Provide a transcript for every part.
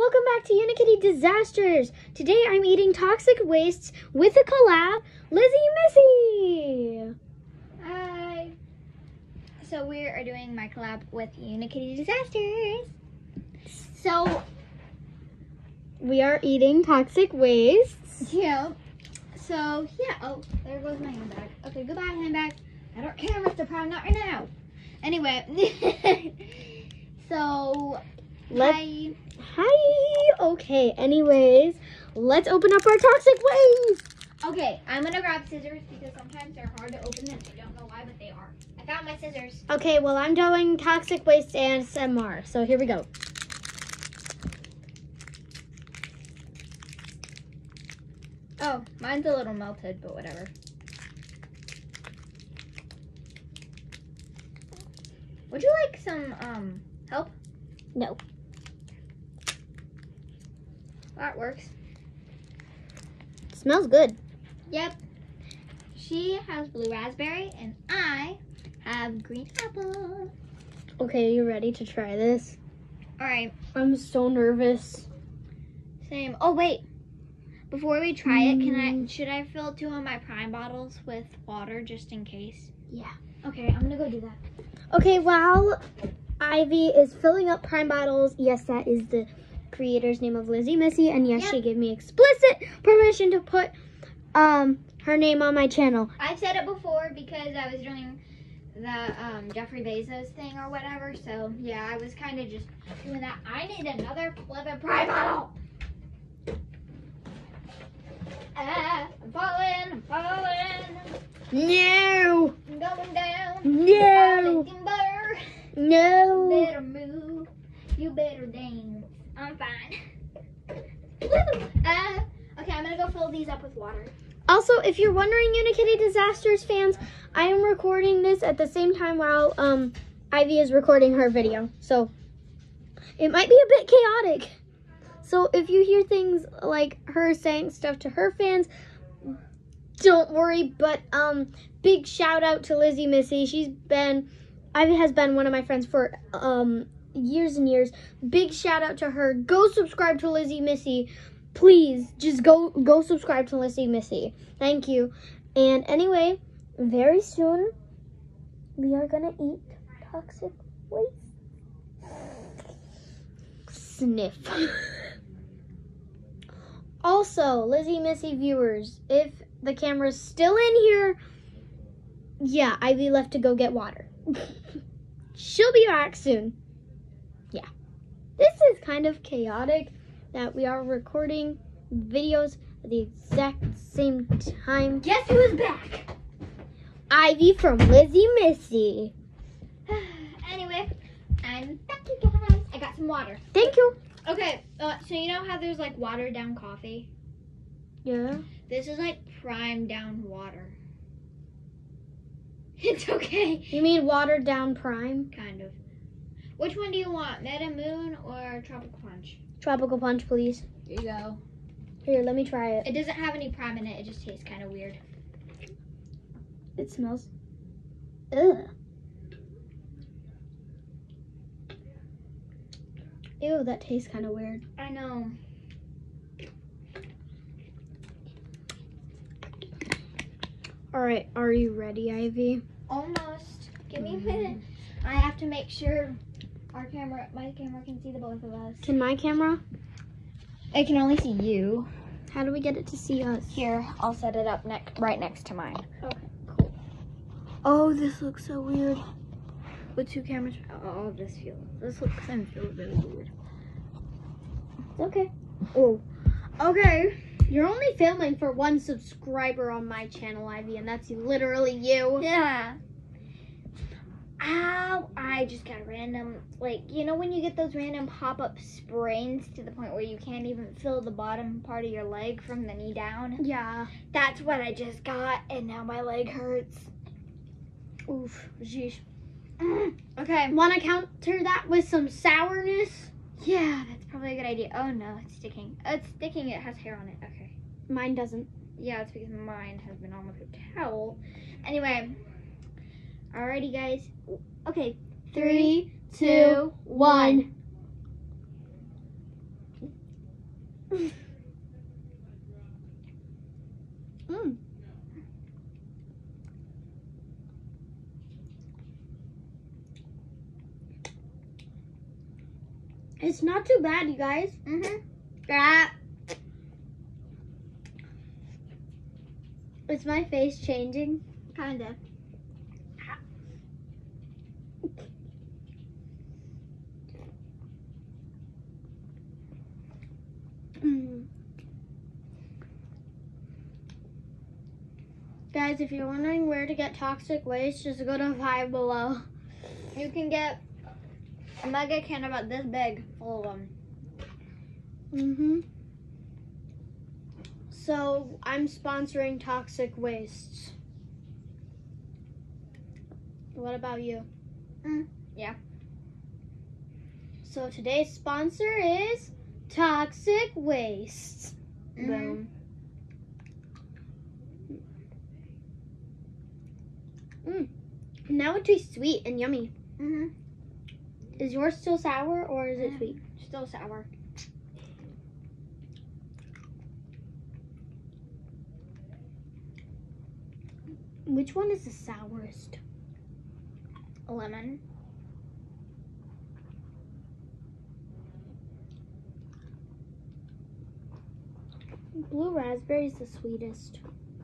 welcome back to Unikitty Disasters. Today I'm eating toxic wastes with a collab, Lizzie Missy. Hi. So we are doing my collab with Unikitty Disasters. So we are eating toxic wastes. yeah. So yeah. Oh, there goes my handbag. Okay, goodbye handbag. I don't care if the problem not right now. Anyway. So Hi. Okay, anyways, let's open up our toxic waste. Okay, I'm gonna grab scissors because sometimes they're hard to open and I don't know why, but they are. I found my scissors. Okay, well, I'm doing toxic waste ASMR, so here we go. Oh, mine's a little melted, but whatever. Would you like some help? No. That works. Smells good. Yep. She has blue raspberry and I have green apple. Okay, you ready to try this? All right. I'm so nervous. Same. Oh wait. Before we try it, should I fill 2 of my Prime bottles with water just in case? Yeah. Okay, I'm gonna go do that. Okay, while Ivy is filling up Prime bottles, yes, that is the creator's name of Lizzie Missy, and yes, she gave me explicit permission to put her name on my channel. I've said it before because I was doing the Jeffrey Bezos thing or whatever, so yeah, I was kind of just doing that. I need another flippin' Prime bottle. I'm falling. No! I'm going down. No! Timber. No! You better move. You better dance. I'm fine. Okay, I'm gonna go fill these up with water. Also, if you're wondering, Unikitty Disasters fans, I am recording this at the same time while Ivy is recording her video. So, it might be a bit chaotic. So, if you hear things like her saying stuff to her fans, don't worry. But, big shout out to Lizzie Missy. Ivy has been one of my friends for, years and years. Big shout out to her. Go subscribe to Lizzie Missy. Please, just go subscribe to Lizzie Missy. Thank you. And anyway, very soon, we are going to eat toxic waste. Sniff. Also, Lizzie Missy viewers, if the camera's still in here, yeah, Ivy left to go get water. She'll be back soon. Yeah. This is kind of chaotic that we are recording videos at the exact same time. Guess who is back? Ivy from Lizzie Missy. Anyway, I'm back, you guys. I got some water. Thank you. Okay, so you know how there's like watered down coffee? Yeah. This is like prime down water. It's okay. You mean watered down Prime? Kind of. Which one do you want, Meta Moon or Tropical Punch? Tropical Punch, please. Here you go. Here, let me try it. It doesn't have any prime in it. It just tastes kind of weird. It smells. Ugh. Ew, that tastes kind of weird. I know. All right, are you ready, Ivy? Almost. Give me a minute. I have to make sure my camera can see the both of us. Can my camera? It can only see you. How do we get it to see us? Here, I'll set it up right next to mine. Okay, cool. Oh, this looks so weird. With 2 cameras. Oh, this looks and feels really weird. It's okay. Oh, okay. You're only filming for 1 subscriber on my channel, Ivy, and that's literally you. Yeah. Ow, I just got random, like, you know when you get those random pop-up sprains to the point where you can't even feel the bottom part of your leg from the knee down? Yeah. That's what I just got, and now my leg hurts. Oof, jeez. Okay. Want to counter that with some sourness? Yeah, that's probably a good idea. Oh no, it's sticking. It's sticking, it has hair on it. Okay. Mine doesn't. Yeah, it's because mine has been on with a towel. Anyway. Alrighty, guys. Okay. 3, 2, 1. Mm. It's not too bad, you guys. Yeah. Is my face changing? Kinda. Guys, if you're wondering where to get toxic waste, just go to 5 below. You can get a mega can about this big full of them. So I'm sponsoring toxic wastes. What about you? Yeah. So today's sponsor is Toxic Waste. Boom. Now it tastes sweet and yummy. Is yours still sour or is it sweet? Still sour. Which one is the sourest? Lemon. Blue raspberry is the sweetest.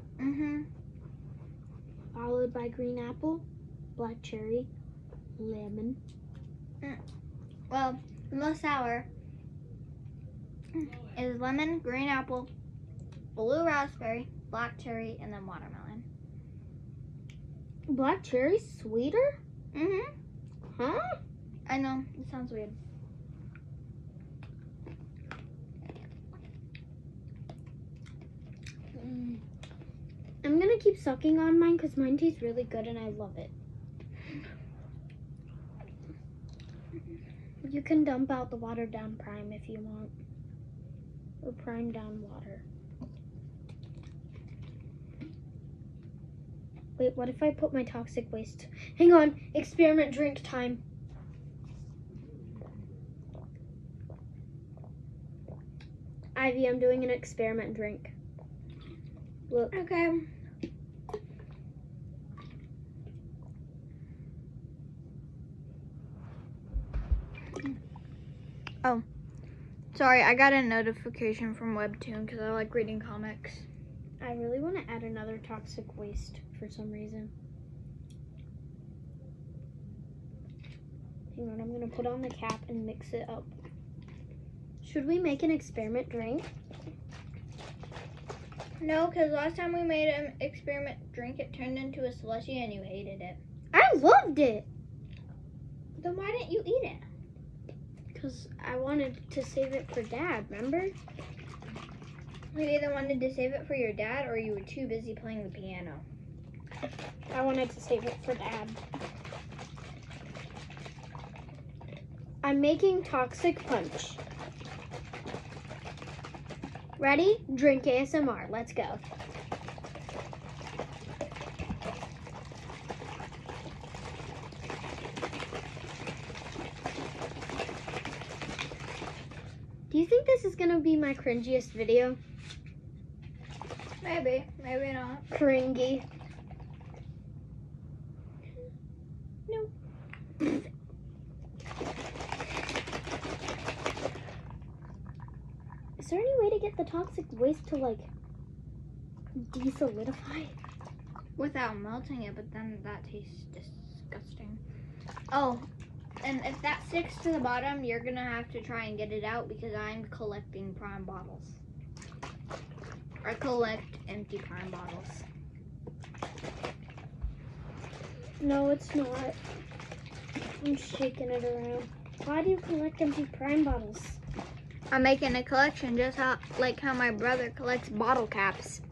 Followed by green apple, black cherry, lemon. Well, the most sour is lemon, green apple, blue raspberry, black cherry, and then watermelon. Black cherry's sweeter? Huh? I know, it sounds weird. I'm gonna keep sucking on mine because mine tastes really good and I love it. You can dump out the watered down prime if you want. Or prime down water. Wait, what if I put my toxic waste? Hang on, experiment drink time. Ivy, I'm doing an experiment drink. Look. Okay. Oh, sorry, I got a notification from Webtoon because I like reading comics. I really want to add another toxic waste for some reason. Hang on, I'm going to put on the cap and mix it up. Should we make an experiment drink? No, because last time we made an experiment drink, it turned into a slushie and you hated it. I loved it! Then why didn't you eat it? Because I wanted to save it for Dad, remember? You either wanted to save it for your dad or you were too busy playing the piano. I wanted to save it for Dad. I'm making toxic punch. Ready? Drink ASMR. Let's go. Do you think this is going to be my cringiest video? Maybe, maybe not. Cringy. No. Is there any way to get the toxic waste to, like, desolidify? Without melting it, but then that tastes disgusting. Oh, and if that sticks to the bottom, you're gonna have to try and get it out because I'm collecting prime bottles. I collect empty prime bottles. No, it's not. I'm shaking it around. Why do you collect empty prime bottles? I'm making a collection just like how my brother collects bottle caps.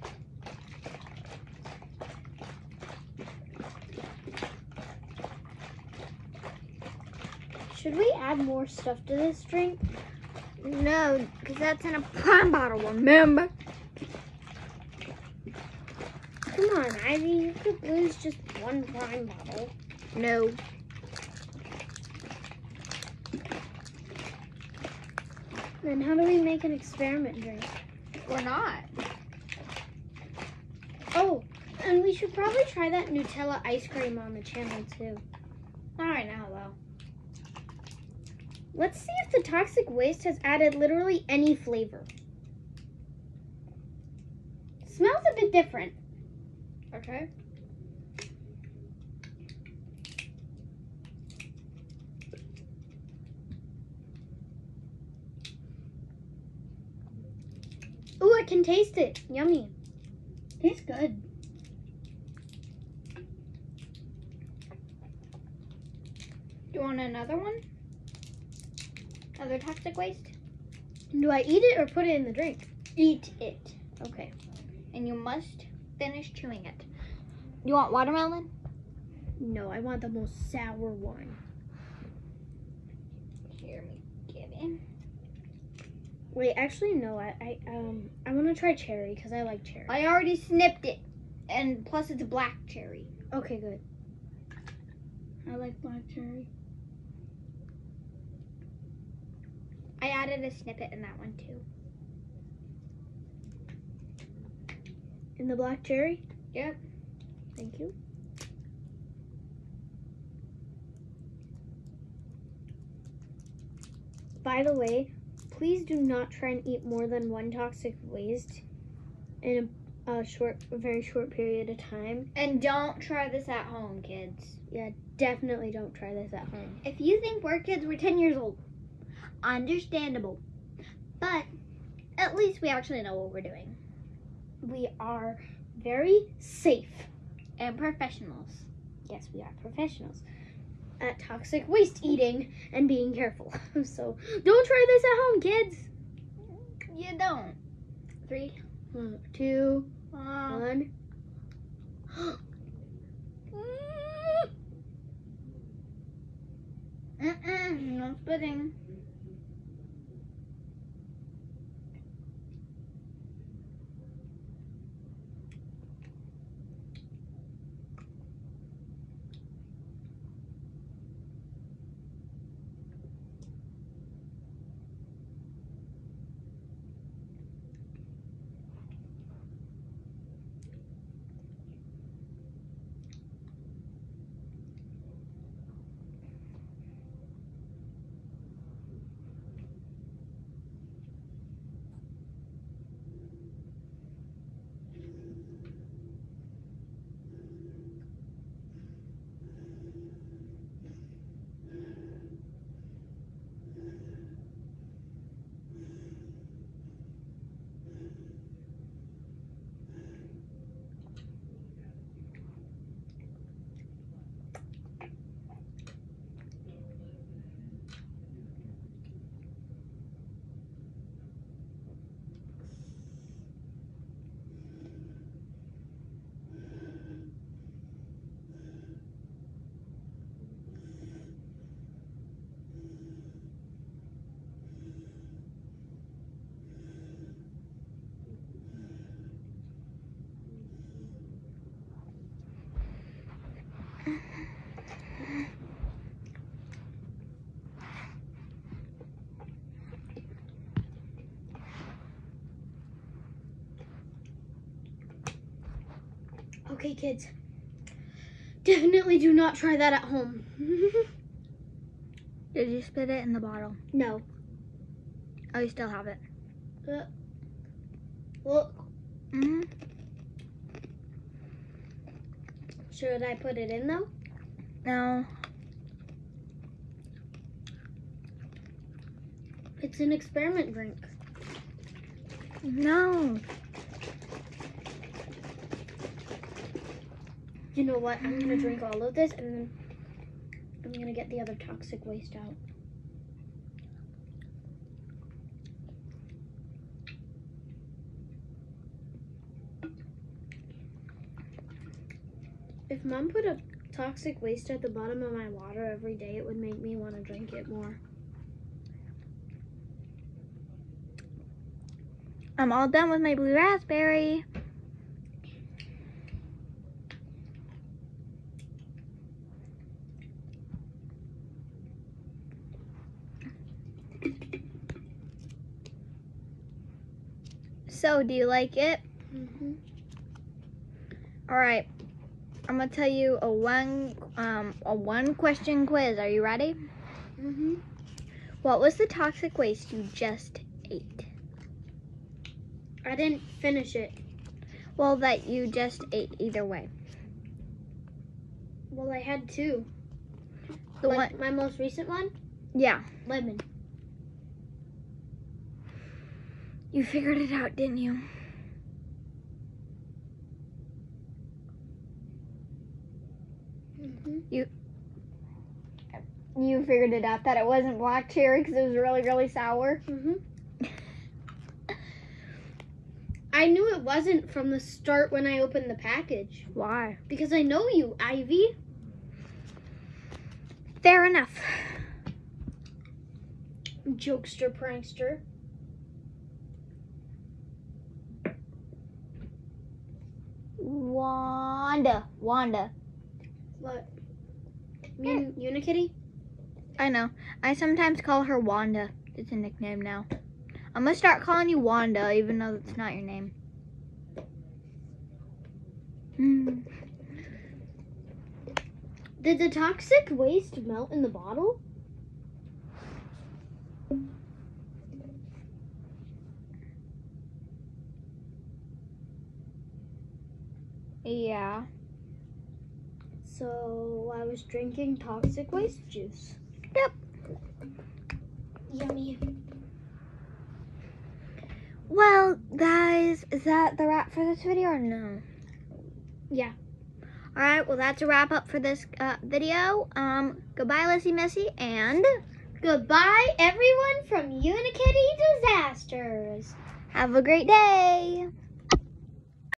Should we add more stuff to this drink? No, because that's in a prime bottle, remember? Come on, Ivy. You could lose just one prime bottle. No. Then how do we make an experiment drink? Or not. Oh, and we should probably try that Nutella ice cream on the channel too. Not right now, though. Let's see if the toxic waste has added literally any flavor. Smells a bit different. Okay. Ooh, I can taste it. Yummy. Tastes good. Do you want another one? Other toxic waste? Do I eat it or put it in the drink? Eat it. Okay. And you must finish chewing it. You want watermelon? No, I want the most sour one. Here, me get it. Wait, actually no. I want to try cherry because I like cherry. I already snipped it. And plus it's a black cherry. Okay, good. I like black cherry. I added a snippet in that one too. In the black cherry? Yep. Thank you. By the way, please do not try and eat more than one toxic waste in a very short period of time. And don't try this at home, kids. Yeah, definitely don't try this at home. If you think we're kids, we're 10 years old. Understandable. But at least we actually know what we're doing. We are very safe. And professionals. Yes, we are professionals at toxic waste eating and being careful. So don't try this at home, kids. You don't. 3, 2, 1. 1. No spitting. Okay, kids. Definitely do not try that at home. Did you spit it in the bottle? No. Oh, you still have it. Look. Mm-hmm. Should I put it in though? No. It's an experiment drink. No. You know what? I'm gonna drink all of this and then I'm gonna get the other toxic waste out. If Mom put a toxic waste at the bottom of my water every day, it would make me want to drink it more. I'm all done with my blue raspberry. So, do you like it? Mhm. All right. I'm gonna tell you a one question quiz. Are you ready? Mhm. What was the toxic waste you just ate? I didn't finish it. Well, that you just ate either way. Well, I had two. The Like one, my most recent one, yeah. lemon. You figured it out, didn't you? Mhm. You figured it out that it wasn't black cherry because it was really, really sour. Mhm. I knew it wasn't from the start when I opened the package Why? because I know you, Ivy. Fair enough. Jokester, prankster. Wanda. What? Unikitty? I know. I sometimes call her Wanda. It's a nickname now. I'm gonna start calling you Wanda, even though it's not your name. Did the toxic waste melt in the bottle? Yeah. So I was drinking toxic waste juice. Yep. Yummy. Well, guys, is that the wrap for this video or no? Yeah. All right. Well, that's a wrap up for this video. Goodbye, Lissy Missy, and Goodbye, everyone from Unikitty Disasters. have a great day.